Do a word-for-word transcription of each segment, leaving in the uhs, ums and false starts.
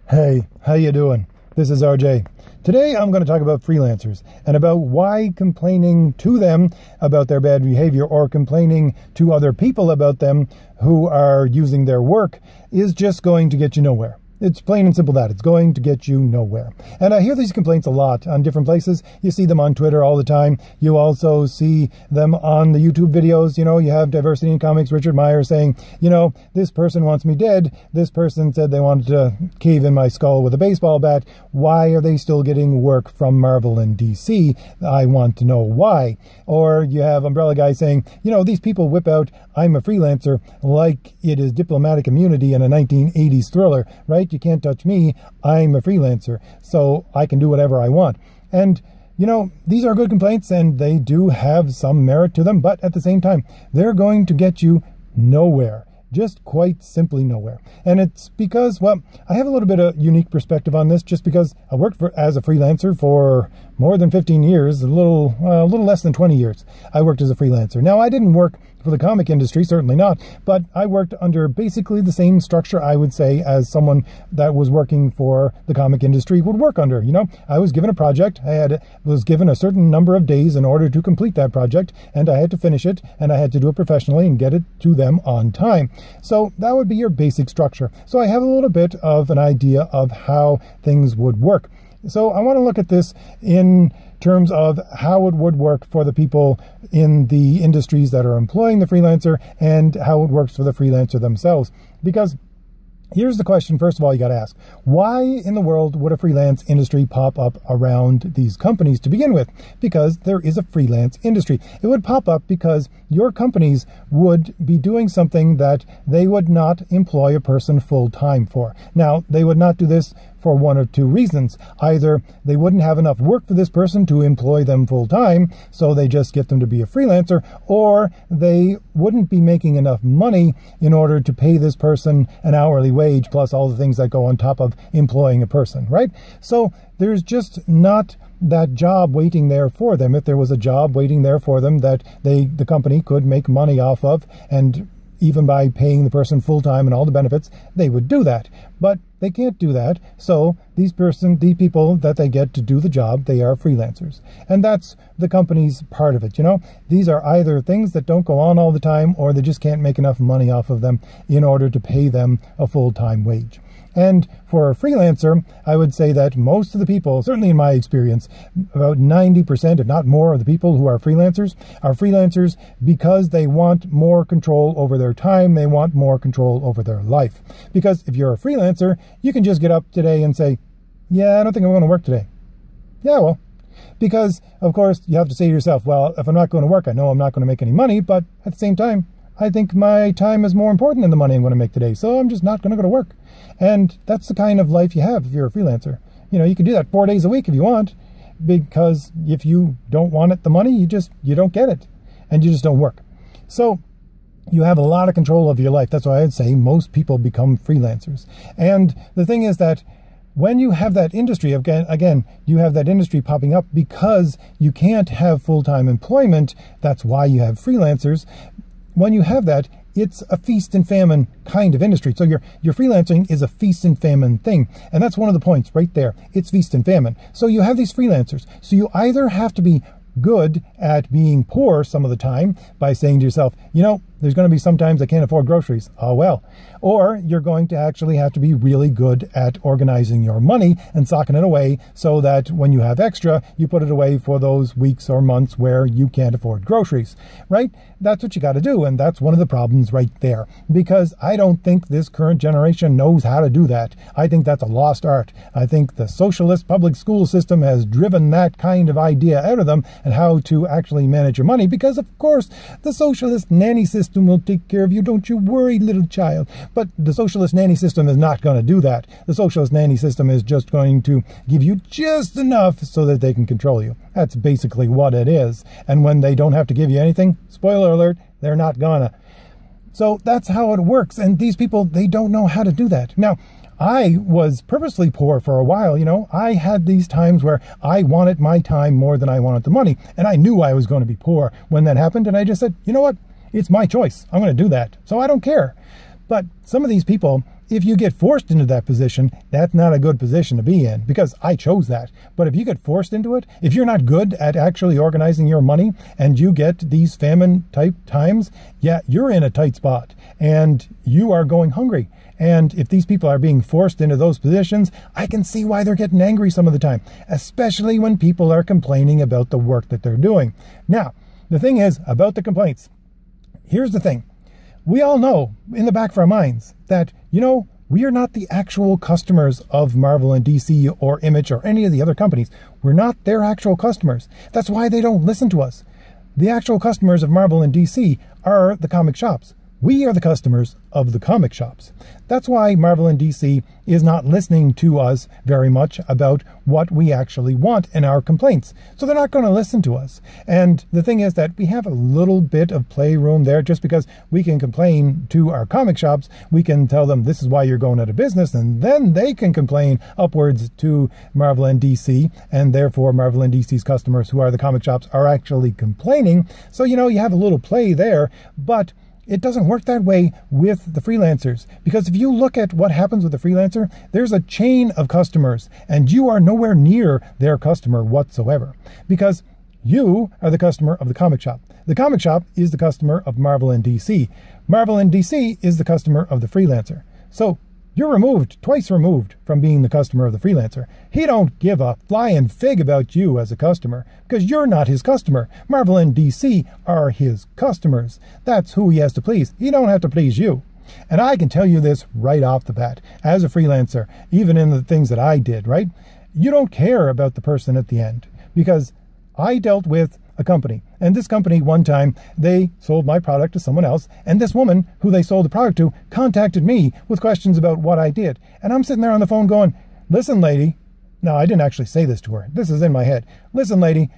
Hey, how you doing? This is R J. Today I'm going to talk about freelancers and about why complaining to them about their bad behavior or complaining to other people about them who are using their work is just going to get you nowhere. It's plain and simple that. It's going to get you nowhere. And I hear these complaints a lot on different places. You see them on Twitter all the time. You also see them on the YouTube videos. You know, you have Diversity in Comics, Richard Meyer saying, you know, this person wants me dead. This person said they wanted to cave in my skull with a baseball bat. Why are they still getting work from Marvel and D C? I want to know why. Or you have Umbrella Guy saying, you know, these people whip out, I'm a freelancer, like it is diplomatic immunity in a nineteen eighties thriller, right? You can't touch me. I'm a freelancer, so I can do whatever I want. And, you know, these are good complaints and they do have some merit to them, but at the same time, they're going to get you nowhere. Just quite simply nowhere. And it's because, well, I have a little bit of unique perspective on this just because I worked for, as a freelancer for more than fifteen years, a little, uh, a little less than twenty years. I worked as a freelancer. Now, I didn't work for the comic industry, certainly not, but I worked under basically the same structure, I would say, as someone that was working for the comic industry would work under. You know, I was given a project, I had was given a certain number of days in order to complete that project, and I had to finish it, and I had to do it professionally and get it to them on time. So that would be your basic structure. So I have a little bit of an idea of how things would work. So I want to look at this in terms of how it would work for the people in the industries that are employing the freelancer and how it works for the freelancer themselves. Because here's the question, first of all, you got to ask, why in the world would a freelance industry pop up around these companies to begin with? Because there is a freelance industry. It would pop up because your companies would be doing something that they would not employ a person full-time for. Now, they would not do this for one or two reasons. Either they wouldn't have enough work for this person to employ them full-time, so they just get them to be a freelancer, or they wouldn't be making enough money in order to pay this person an hourly wage plus all the things that go on top of employing a person, right? So there's just not that job waiting there for them. If there was a job waiting there for them that they, the company could make money off of, and even by paying the person full-time and all the benefits, they would do that. But they can't do that, so these person, the people that they get to do the job, they are freelancers. And that's the company's part of it, you know? These are either things that don't go on all the time, or they just can't make enough money off of them in order to pay them a full-time wage. And for a freelancer, I would say that most of the people, certainly in my experience, about ninety percent, if not more, of the people who are freelancers are freelancers because they want more control over their time. They want more control over their life. Because if you're a freelancer, you can just get up today and say, yeah, I don't think I'm going to work today. Yeah, well, because, of course, you have to say to yourself, well, if I'm not going to work, I know I'm not going to make any money, but at the same time, I think my time is more important than the money I'm going to make today, so I'm just not going to go to work. And that's the kind of life you have if you're a freelancer. You know, you can do that four days a week if you want, because if you don't want it, the money, you just, you don't get it, and you just don't work. So you have a lot of control over your life. That's why I'd say most people become freelancers. And the thing is that when you have that industry, again, again, you have that industry popping up because you can't have full-time employment. That's why you have freelancers. When you have that, it's a feast and famine kind of industry. So your, your freelancing is a feast and famine thing. And that's one of the points right there. It's feast and famine. So you have these freelancers. So you either have to be good at being poor some of the time by saying to yourself, you know, there's going to be sometimes I can't afford groceries. Oh, well. Or you're going to actually have to be really good at organizing your money and socking it away so that when you have extra, you put it away for those weeks or months where you can't afford groceries, right? That's what you got to do. And that's one of the problems right there, because I don't think this current generation knows how to do that. I think that's a lost art. I think the socialist public school system has driven that kind of idea out of them and how to actually manage your money, because of course the socialist nanny system will take care of you. Don't you worry, little child. But the socialist nanny system is not going to do that. The socialist nanny system is just going to give you just enough so that they can control you. That's basically what it is. And when they don't have to give you anything, spoiler alert, they're not gonna. So that's how it works. And these people, they don't know how to do that. Now, I was purposely poor for a while, you know. I had these times where I wanted my time more than I wanted the money. And I knew I was going to be poor when that happened. And I just said, you know what? It's my choice. I'm going to do that. So I don't care. But some of these people, if you get forced into that position, that's not a good position to be in, because I chose that. But if you get forced into it, if you're not good at actually organizing your money and you get these famine type times, yeah, you're in a tight spot and you are going hungry. And if these people are being forced into those positions, I can see why they're getting angry some of the time, especially when people are complaining about the work that they're doing. Now, the thing is about the complaints. Here's the thing. We all know in the back of our minds that, you know, we are not the actual customers of Marvel and D C or Image or any of the other companies. We're not their actual customers. That's why they don't listen to us. The actual customers of Marvel and D C are the comic shops. We are the customers of the comic shops. That's why Marvel and D C is not listening to us very much about what we actually want in our complaints. So they're not going to listen to us. And the thing is that we have a little bit of playroom there. Just because we can complain to our comic shops, we can tell them this is why you're going out of business, and then they can complain upwards to Marvel and D C, and therefore Marvel and D C's customers, who are the comic shops, are actually complaining. So, you know, you have a little play there, but it doesn't work that way with the freelancers, because if you look at what happens with the freelancer, there's a chain of customers and you are nowhere near their customer whatsoever, because you are the customer of the comic shop. The comic shop is the customer of Marvel and D C. Marvel and D C is the customer of the freelancer. So you're removed, twice removed from being the customer of the freelancer. He don't give a flying fig about you as a customer, because you're not his customer. Marvel and D C are his customers. That's who he has to please. He don't have to please you. And I can tell you this right off the bat, as a freelancer, even in the things that I did, right? You don't care about the person at the end, because I dealt with a company, and this company one time, they sold my product to someone else, and this woman who they sold the product to contacted me with questions about what I did. And I'm sitting there on the phone going, listen, lady. No, I didn't actually say this to her. This is in my head. Listen, lady,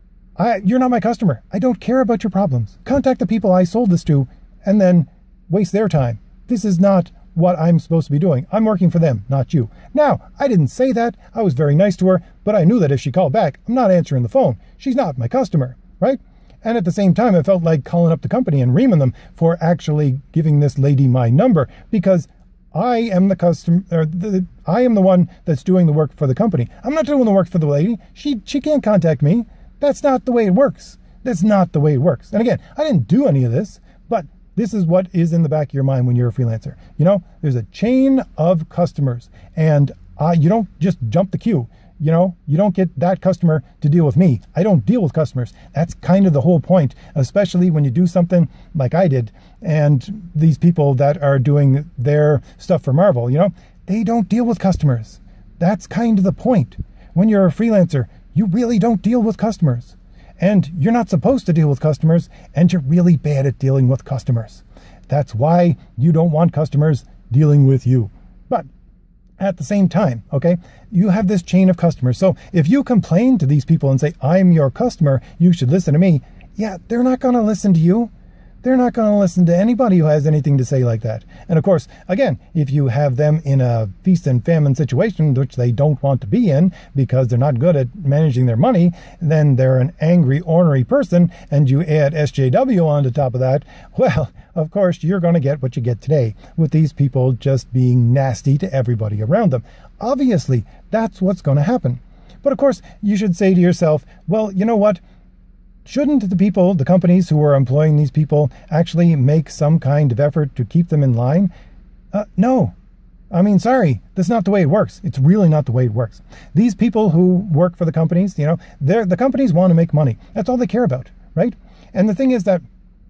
I, you're not my customer. I don't care about your problems. Contact the people I sold this to and then waste their time. This is not what I'm supposed to be doing. I'm working for them, not you. Now, I didn't say that. I was very nice to her, but I knew that if she called back, I'm not answering the phone. She's not my customer, right? And at the same time, I felt like calling up the company and reaming them for actually giving this lady my number, because I am the customer, or the, I am the one that's doing the work for the company. I'm not doing the work for the lady. She, she can't contact me. That's not the way it works. That's not the way it works. And again, I didn't do any of this, but this is what is in the back of your mind when you're a freelancer. You know, there's a chain of customers, and uh, you don't just jump the queue. You know, you don't get that customer to deal with me. I don't deal with customers. That's kind of the whole point, especially when you do something like I did. And these people that are doing their stuff for Marvel, you know, they don't deal with customers. That's kind of the point. When you're a freelancer, you really don't deal with customers. And you're not supposed to deal with customers, and you're really bad at dealing with customers. That's why you don't want customers dealing with you. But at the same time, okay, you have this chain of customers. So if you complain to these people and say, I'm your customer, you should listen to me, yeah, they're not going to listen to you. They're not going to listen to anybody who has anything to say like that. And of course, again, if you have them in a feast and famine situation, which they don't want to be in because they're not good at managing their money, then they're an angry, ornery person, and you add S J W on the top of that, well, of course, you're going to get what you get today, with these people just being nasty to everybody around them. Obviously, that's what's going to happen. But of course, you should say to yourself, well, you know what? Shouldn't the people, the companies who are employing these people, actually make some kind of effort to keep them in line? Uh, no. I mean, sorry, that's not the way it works. It's really not the way it works. These people who work for the companies, you know, they're, the companies want to make money. That's all they care about, right? And the thing is that,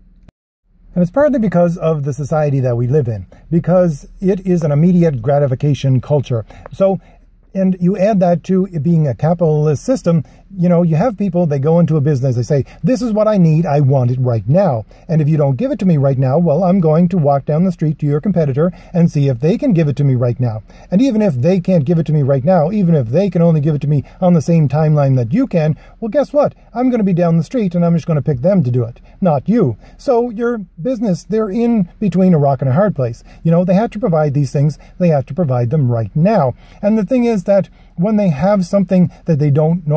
and it's partly because of the society that we live in, because it is an immediate gratification culture. So, and you add that to it being a capitalist system, you know, you have people, they go into a business, they say, this is what I need, I want it right now. And if you don't give it to me right now, well, I'm going to walk down the street to your competitor and see if they can give it to me right now. And even if they can't give it to me right now, even if they can only give it to me on the same timeline that you can, well, guess what? I'm going to be down the street and I'm just going to pick them to do it, not you. So your business, they're in between a rock and a hard place. You know, they have to provide these things, they have to provide them right now. And the thing is that when they have something that they don't normally do,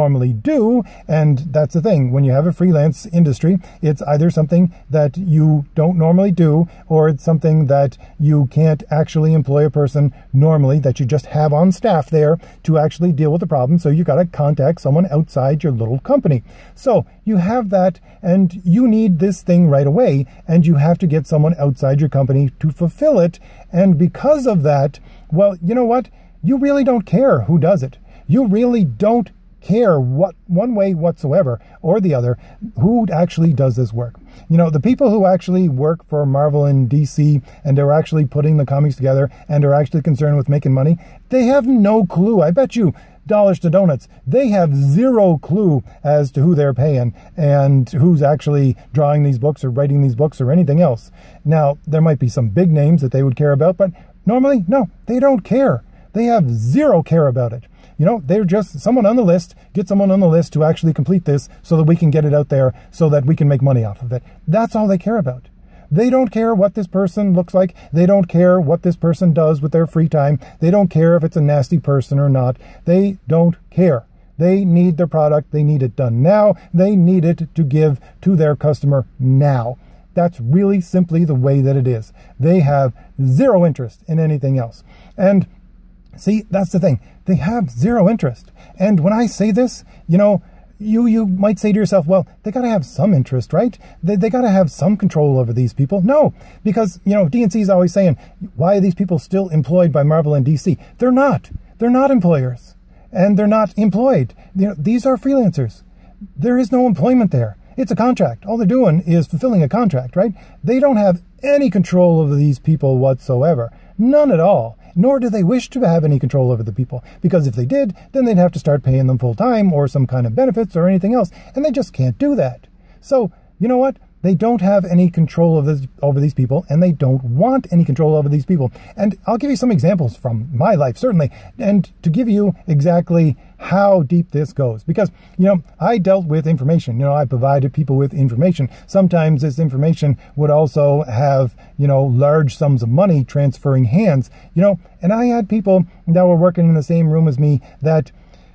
do. And that's the thing. When you have a freelance industry, it's either something that you don't normally do, or it's something that you can't actually employ a person normally that you just have on staff there to actually deal with the problem. So you got to contact someone outside your little company. So you have that, and you need this thing right away, and you have to get someone outside your company to fulfill it. And because of that, well, you know what? You really don't care who does it. You really don't care what one way whatsoever or the other who actually does this work. You know, the people who actually work for Marvel and D C and are actually putting the comics together and are actually concerned with making money, they have no clue. I bet you dollars to donuts, they have zero clue as to who they're paying and who's actually drawing these books or writing these books or anything else. Now, there might be some big names that they would care about, but normally, no, they don't care. They have zero care about it. You know, they're just someone on the list, get someone on the list to actually complete this so that we can get it out there so that we can make money off of it. That's all they care about. They don't care what this person looks like. They don't care what this person does with their free time. They don't care if it's a nasty person or not. They don't care. They need their product. They need it done now. They need it to give to their customer now. That's really simply the way that it is. They have zero interest in anything else. And see, that's the thing. They have zero interest. And when I say this, you know, You you might say to yourself, well, they got to have some interest, right? They, they got to have some control over these people. No, because, you know, D and C is always saying, why are these people still employed by Marvel and D C? They're not. They're not employers. And they're not employed. You know, these are freelancers. There is no employment there. It's a contract. All they're doing is fulfilling a contract, right? They don't have any control over these people whatsoever. None at all. Nor do they wish to have any control over the people. Because if they did, then they'd have to start paying them full time or some kind of benefits or anything else. And they just can't do that. So, you know what? They don't have any control of this, over these people, and they don't want any control over these people. And I'll give you some examples from my life, certainly, and to give you exactly how deep this goes. Because, you know, I dealt with information. You know, I provided people with information. Sometimes this information would also have, you know, large sums of money transferring hands, you know, and I had people that were working in the same room as me that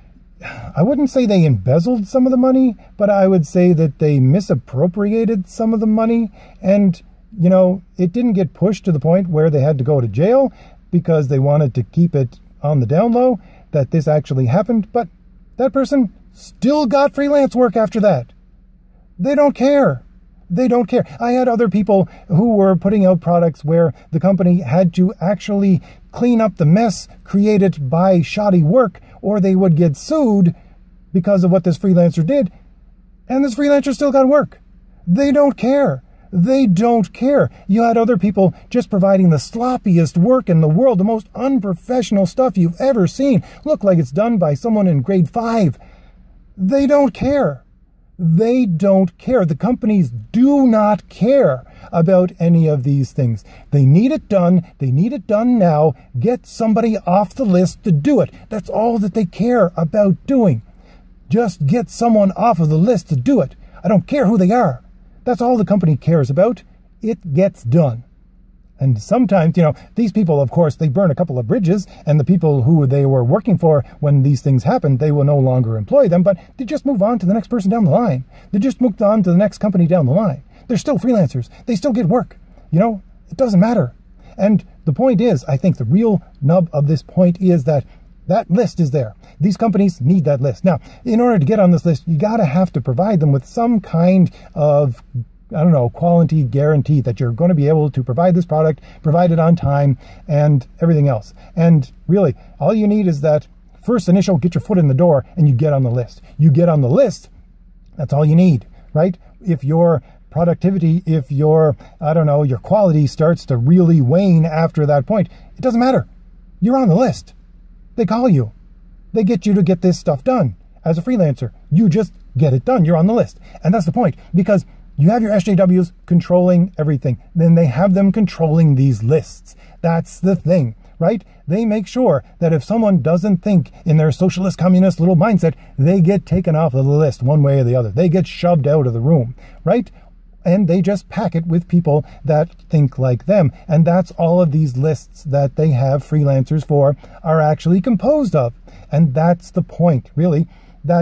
I wouldn't say they embezzled some of the money, but I would say that they misappropriated some of the money. And, you know, it didn't get pushed to the point where they had to go to jail because they wanted to keep it on the down low that this actually happened. But that person still got freelance work after that. They don't care. They don't care. I had other people who were putting out products where the company had to actually clean up the mess created by shoddy work, or they would get sued because of what this freelancer did. And this freelancer still got work. They don't care. They don't care. You had other people just providing the sloppiest work in the world, the most unprofessional stuff you've ever seen. Look like it's done by someone in grade five. They don't care. They don't care. The companies do not care about any of these things. They need it done. They need it done now. Get somebody off the list to do it. That's all that they care about doing. Just get someone off of the list to do it. I don't care who they are. That's all the company cares about. It gets done. And sometimes, you know, these people, of course, they burn a couple of bridges, and the people who they were working for when these things happened, they will no longer employ them, but they just move on to the next person down the line. They just moved on to the next company down the line. They're still freelancers. They still get work. You know, it doesn't matter. And the point is, I think the real nub of this point is that that list is there. These companies need that list. Now, in order to get on this list, you got to have to provide them with some kind of, I don't know, quality guarantee that you're going to be able to provide this product, provide it on time, and everything else. And really, all you need is that first initial, get your foot in the door, and you get on the list. You get on the list, that's all you need, right? If your productivity, if your, I don't know, your quality starts to really wane after that point, it doesn't matter. You're on the list. They call you. They get you to get this stuff done. As a freelancer, you just get it done. You're on the list. And that's the point, because you have your S J Ws controlling everything. Then they have them controlling these lists. That's the thing, right? They make sure that if someone doesn't think in their socialist, communist little mindset, they get taken off of the list one way or the other. They get shoved out of the room, right? And they just pack it with people that think like them. And that's all of these lists that they have freelancers for are actually composed of. And that's the point, really, that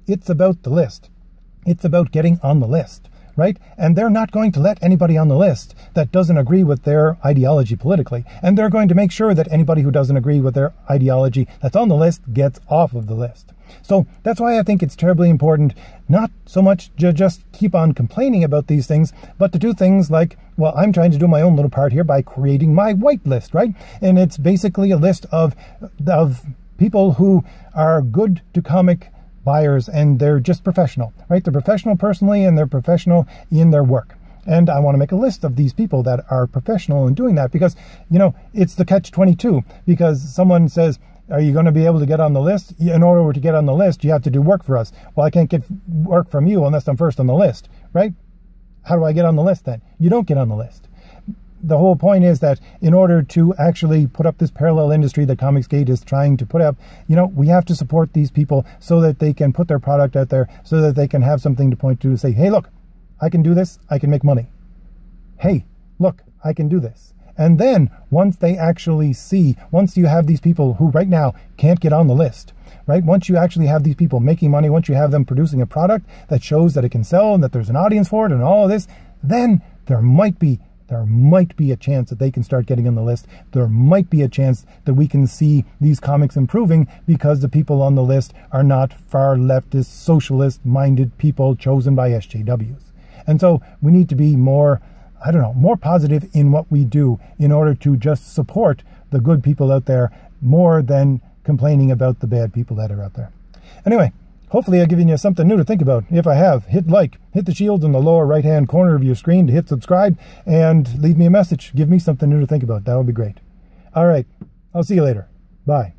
it's about the list. It's about getting on the list, right? And they're not going to let anybody on the list that doesn't agree with their ideology politically. And they're going to make sure that anybody who doesn't agree with their ideology that's on the list gets off of the list. So that's why I think it's terribly important not so much to just keep on complaining about these things, but to do things like, well, I'm trying to do my own little part here by creating my white list, right? And it's basically a list of, of people who are good to comic buyers, and they're just professional, right? They're professional personally, and they're professional in their work. And I want to make a list of these people that are professional in doing that, because, you know, it's the catch twenty-two, because someone says, are you going to be able to get on the list? In order to get on the list, you have to do work for us. Well, I can't get work from you unless I'm first on the list, right? How do I get on the list then? You don't get on the list. The whole point is that in order to actually put up this parallel industry that Comicsgate is trying to put up, you know, we have to support these people so that they can put their product out there, so that they can have something to point to and say, hey, look, I can do this. I can make money. Hey, look, I can do this. And then once they actually see, once you have these people who right now can't get on the list, right? Once you actually have these people making money, once you have them producing a product that shows that it can sell and that there's an audience for it and all of this, then there might be There might be a chance that they can start getting on the list. There might be a chance that we can see these comics improving because the people on the list are not far leftist, socialist-minded people chosen by S J Ws. And so we need to be more, I don't know, more positive in what we do in order to just support the good people out there more than complaining about the bad people that are out there. Anyway, hopefully I've given you something new to think about. If I have, hit like, hit the shield in the lower right-hand corner of your screen to hit subscribe, and leave me a message. Give me something new to think about. That would be great. All right. I'll see you later. Bye.